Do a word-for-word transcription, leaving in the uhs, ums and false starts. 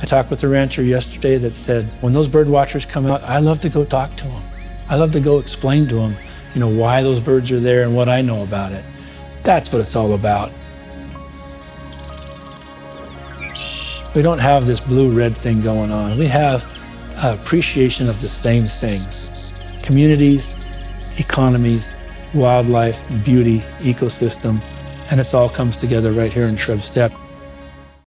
I talked with a rancher yesterday that said, when those bird watchers come out, I love to go talk to them. I love to go explain to them, you know, why those birds are there and what I know about it. That's what it's all about. We don't have this blue-red thing going on. We have an appreciation of the same things. Communities, economies, wildlife, beauty, ecosystem, and it all comes together right here in Shrubsteppe.